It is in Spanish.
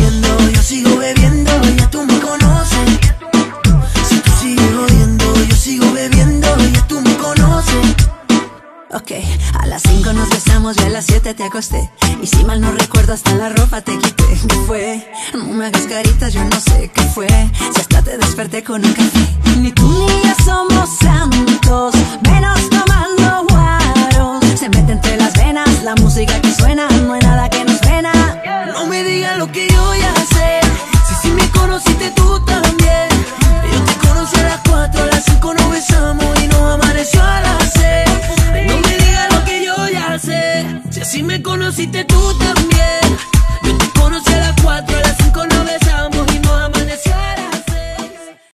jodiendo, yo sigo bebiendo, ya tú me conoces. Si tú sigues jodiendo, yo sigo bebiendo, ya tú me conoces. Ok, a las 5 nos besamos y a las 7 te acosté. Y si mal no recuerdo hasta la ropa te quité. ¿Qué fue? No me hagas caritas, yo no sé qué fue. Si hasta te desperté con un café. Ni tú ni yo somos santos, menos tomando guaros. Se mete entre las venas la música que suena, no hay nada que nos frena. No me digas lo que yo ya sé, si me conociste tú también. Yo te conocí a las 4, a las 5 nos besamos y nos amaneció a las 6. No me digas lo que yo ya sé, si así me conociste tú también.